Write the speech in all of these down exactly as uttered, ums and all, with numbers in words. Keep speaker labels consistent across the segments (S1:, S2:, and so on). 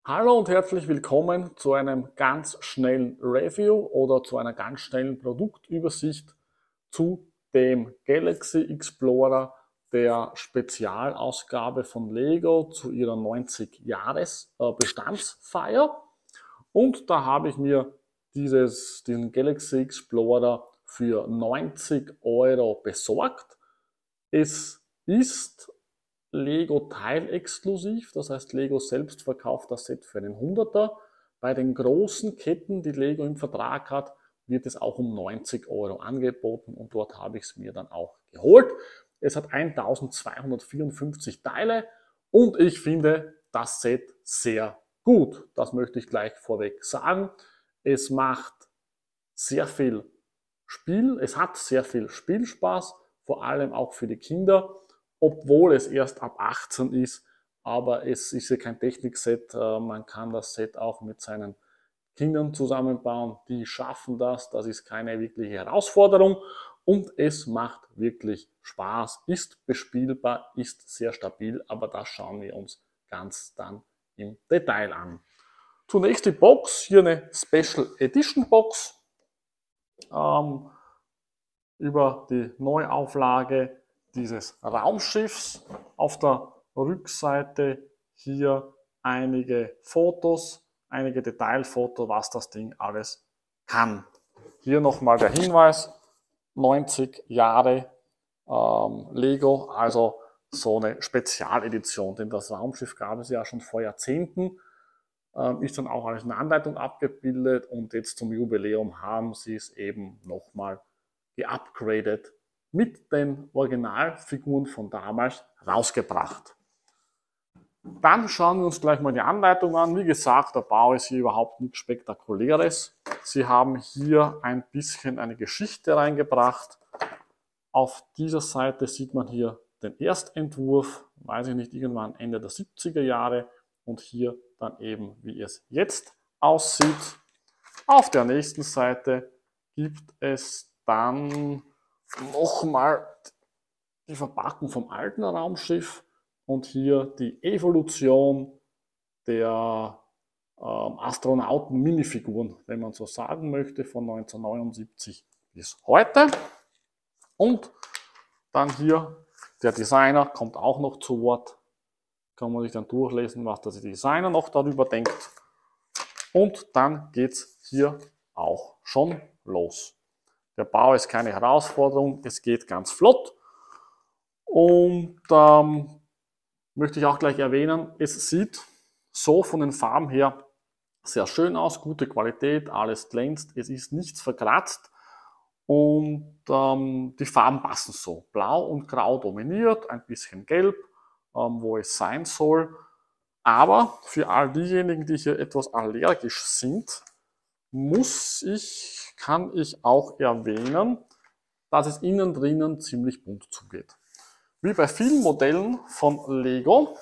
S1: Hallo und herzlich willkommen zu einem ganz schnellen Review oder zu einer ganz schnellen Produktübersicht zu dem Galaxy Explorer, der Spezialausgabe von Lego zu ihrer neunzig-Jahres-Bestandsfeier. Und da habe ich mir dieses, diesen Galaxy Explorer für neunzig Euro besorgt. Es ist Lego teilexklusiv, das heißt Lego selbst verkauft das Set für einen Hunderter. Bei den großen Ketten, die Lego im Vertrag hat, wird es auch um neunzig Euro angeboten und dort habe ich es mir dann auch geholt. Es hat eintausendzweihundertvierundfünfzig Teile und ich finde das Set sehr gut. Das möchte ich gleich vorweg sagen. Es macht sehr viel Spiel, es hat sehr viel Spielspaß, vor allem auch für die Kinder, obwohl es erst ab achtzehn ist, aber es ist ja kein Technikset, man kann das Set auch mit seinen Kindern zusammenbauen, die schaffen das, das ist keine wirkliche Herausforderung und es macht wirklich Spaß, ist bespielbar, ist sehr stabil, aber das schauen wir uns ganz dann im Detail an. Zunächst die Box, hier eine Special Edition Box, ähm, über die Neuauflage dieses Raumschiffs. Auf der Rückseite hier einige Fotos, einige Detailfotos, was das Ding alles kann. Hier nochmal der Hinweis, neunzig Jahre ähm, Lego, also so eine Spezialedition, denn das Raumschiff gab es ja schon vor Jahrzehnten, ähm, ist dann auch als eine Anleitung abgebildet und jetzt zum Jubiläum haben sie es eben nochmal geupgradet mit den Originalfiguren von damals rausgebracht. Dann schauen wir uns gleich mal die Anleitung an. Wie gesagt, der Bau ist hier überhaupt nichts Spektakuläres. Sie haben hier ein bisschen eine Geschichte reingebracht. Auf dieser Seite sieht man hier den Erstentwurf, weiß ich nicht, irgendwann Ende der siebziger Jahre und hier dann eben, wie es jetzt aussieht. Auf der nächsten Seite gibt es dann nochmal die Verpackung vom alten Raumschiff und hier die Evolution der ähm, Astronauten-Minifiguren, wenn man so sagen möchte, von neunzehnhundertneunundsiebzig bis heute. Und dann hier der Designer kommt auch noch zu Wort. Kann man sich dann durchlesen, was der Designer noch darüber denkt. Und dann geht es hier auch schon los. Der Bau ist keine Herausforderung, es geht ganz flott. Und ähm, möchte ich auch gleich erwähnen, es sieht so von den Farben her sehr schön aus, gute Qualität, alles glänzt, es ist nichts verkratzt und ähm, die Farben passen so. Blau und Grau dominiert, ein bisschen Gelb, ähm, wo es sein soll. Aber für all diejenigen, die hier etwas allergisch sind, muss ich, kann ich auch erwähnen, dass es innen drinnen ziemlich bunt zugeht. Wie bei vielen Modellen von Lego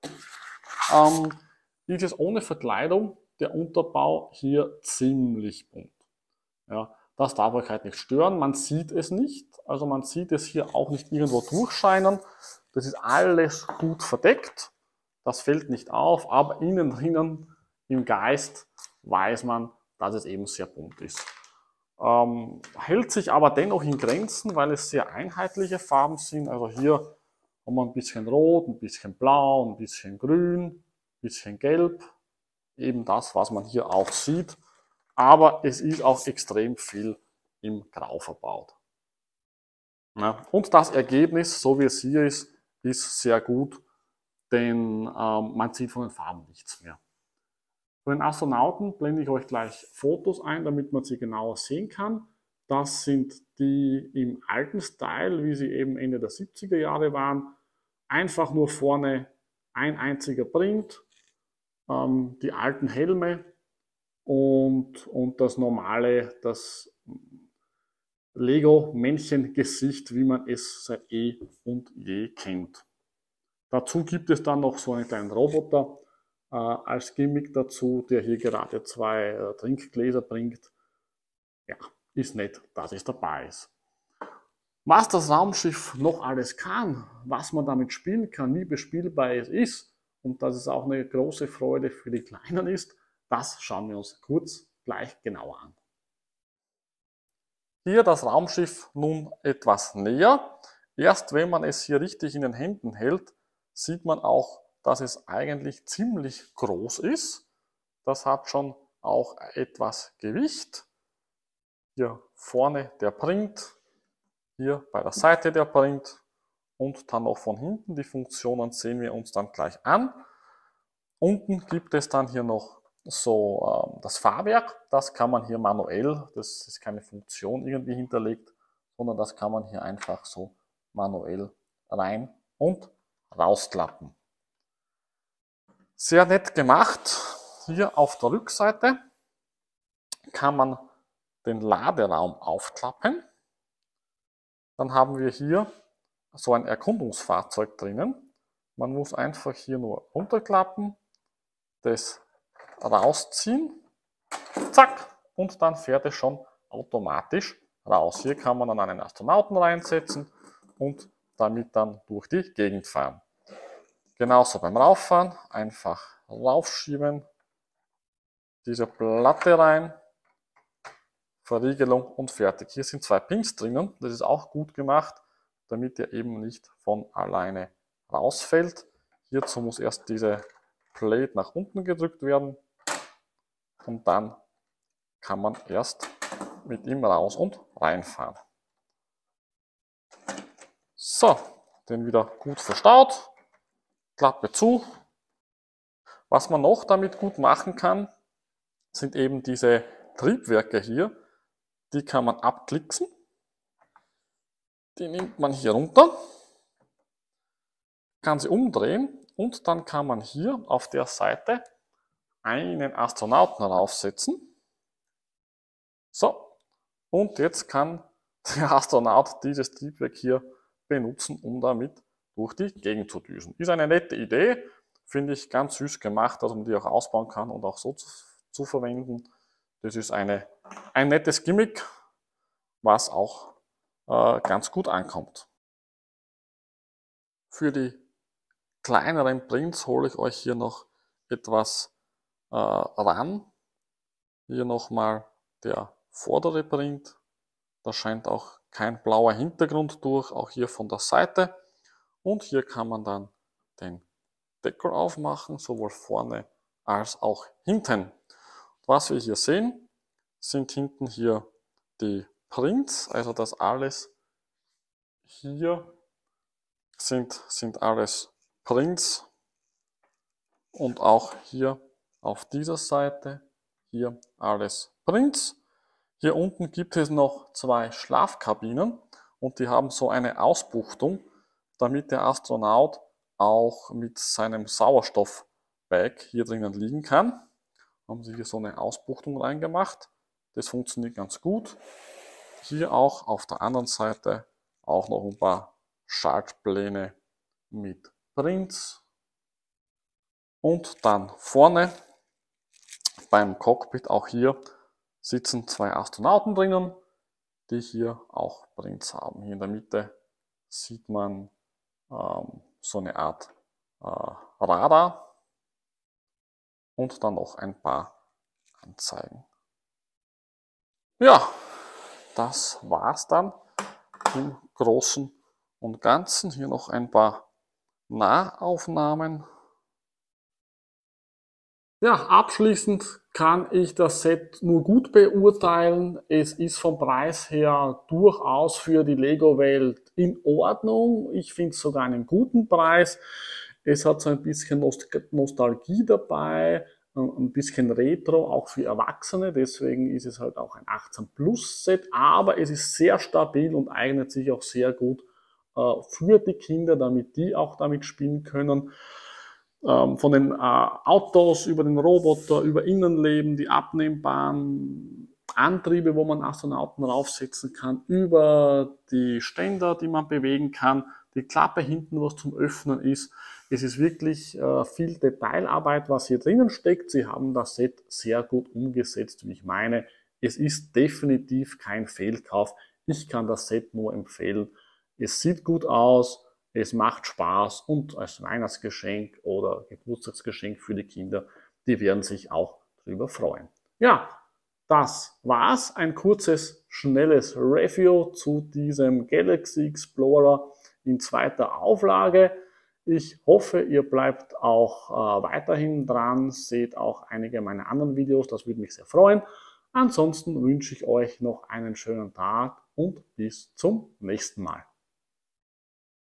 S1: ähm, ist es ohne Verkleidung der Unterbau hier ziemlich bunt. Ja, das darf euch halt nicht stören, man sieht es nicht, also man sieht es hier auch nicht irgendwo durchscheinen. Das ist alles gut verdeckt, das fällt nicht auf, aber innen drinnen im Geist weiß man, dass es eben sehr bunt ist. Ähm, hält sich aber dennoch in Grenzen, weil es sehr einheitliche Farben sind. Also hier haben wir ein bisschen Rot, ein bisschen Blau, ein bisschen Grün, ein bisschen Gelb. Eben das, was man hier auch sieht. Aber es ist auch extrem viel im Grau verbaut. Ja, und das Ergebnis, so wie es hier ist, ist sehr gut, denn ähm, man sieht von den Farben nichts mehr. Von den Astronauten blende ich euch gleich Fotos ein, damit man sie genauer sehen kann. Das sind die im alten Style, wie sie eben Ende der siebziger Jahre waren. Einfach nur vorne ein einziger Print, ähm, die alten Helme und, und das normale, das Lego-Männchen-Gesicht, wie man es seit eh und je kennt. Dazu gibt es dann noch so einen kleinen Roboter äh, als Gimmick dazu, der hier gerade zwei äh, Trinkgläser bringt. Ja, ist nett, dass es dabei ist. Was das Raumschiff noch alles kann, was man damit spielen kann, wie bespielbar es ist und dass es auch eine große Freude für die Kleinen ist, das schauen wir uns kurz gleich genauer an. Hier das Raumschiff nun etwas näher. Erst wenn man es hier richtig in den Händen hält, sieht man auch, dass es eigentlich ziemlich groß ist. Das hat schon auch etwas Gewicht. Hier vorne der Print, hier bei der Seite der Print und dann noch von hinten. Die Funktionen sehen wir uns dann gleich an. Unten gibt es dann hier noch so äh, das Fahrwerk. Das kann man hier manuell, das ist keine Funktion irgendwie hinterlegt, sondern das kann man hier einfach so manuell rein und rausklappen. Sehr nett gemacht. Hier auf der Rückseite kann man den Laderaum aufklappen. Dann haben wir hier so ein Erkundungsfahrzeug drinnen. Man muss einfach hier nur runterklappen, das rausziehen, zack, und dann fährt es schon automatisch raus. Hier kann man dann einen Astronauten reinsetzen und damit dann durch die Gegend fahren. Genauso beim Rauffahren, einfach raufschieben, diese Platte rein, Verriegelung und fertig. Hier sind zwei Pins drinnen, das ist auch gut gemacht, damit er eben nicht von alleine rausfällt. Hierzu muss erst diese Plate nach unten gedrückt werden und dann kann man erst mit ihm raus und reinfahren. So, den wieder gut verstaut, Klappe zu. Was man noch damit gut machen kann, sind eben diese Triebwerke hier. Die kann man abklicksen. Die nimmt man hier runter, kann sie umdrehen und dann kann man hier auf der Seite einen Astronauten raufsetzen. So, und jetzt kann der Astronaut dieses Triebwerk hier benutzen, um damit durch die Gegend zu düsen. Ist eine nette Idee, finde ich ganz süß gemacht, dass man die auch ausbauen kann und auch so zu, zu verwenden. Das ist eine, ein nettes Gimmick, was auch äh, ganz gut ankommt. Für die kleineren Prints hole ich euch hier noch etwas äh, ran. Hier nochmal der vordere Print. Da scheint auch kein blauer Hintergrund durch, auch hier von der Seite. Und hier kann man dann den Deckel aufmachen, sowohl vorne als auch hinten. Was wir hier sehen, sind hinten hier die Prints, also das alles hier sind, sind alles Prints und auch hier auf dieser Seite hier alles Prints. Hier unten gibt es noch zwei Schlafkabinen und die haben so eine Ausbuchtung, damit der Astronaut auch mit seinem Sauerstoffbag hier drinnen liegen kann. Haben sie hier so eine Ausbuchtung reingemacht. Das funktioniert ganz gut. Hier auch auf der anderen Seite auch noch ein paar Schaltpläne mit Prints. Und dann vorne beim Cockpit auch hier sitzen zwei Astronauten drinnen, die hier auch Prints haben. Hier in der Mitte sieht man ähm, so eine Art äh, Radar und dann noch ein paar Anzeigen. Ja, das war's dann im Großen und Ganzen. Hier noch ein paar Nahaufnahmen. Ja, abschließend kann ich das Set nur gut beurteilen. Es ist vom Preis her durchaus für die Lego-Welt in Ordnung. Ich finde es sogar einen guten Preis. Es hat so ein bisschen Nostalgie dabei, ein bisschen Retro, auch für Erwachsene. Deswegen ist es halt auch ein achtzehn Plus Set. Aber es ist sehr stabil und eignet sich auch sehr gut äh, für die Kinder, damit die auch damit spielen können. Von den äh, Autos über den Roboter, über Innenleben, die abnehmbaren Antriebe, wo man Astronauten raufsetzen kann, über die Ständer, die man bewegen kann, die Klappe hinten, was zum Öffnen ist. Es ist wirklich äh, viel Detailarbeit, was hier drinnen steckt. Sie haben das Set sehr gut umgesetzt, wie ich meine. Es ist definitiv kein Fehlkauf. Ich kann das Set nur empfehlen. Es sieht gut aus. Es macht Spaß und als Weihnachtsgeschenk oder Geburtstagsgeschenk für die Kinder, die werden sich auch darüber freuen. Ja, das war's. Ein kurzes, schnelles Review zu diesem Galaxy Explorer in zweiter Auflage. Ich hoffe, ihr bleibt auch äh, weiterhin dran, seht auch einige meiner anderen Videos, das würde mich sehr freuen. Ansonsten wünsche ich euch noch einen schönen Tag und bis zum nächsten Mal.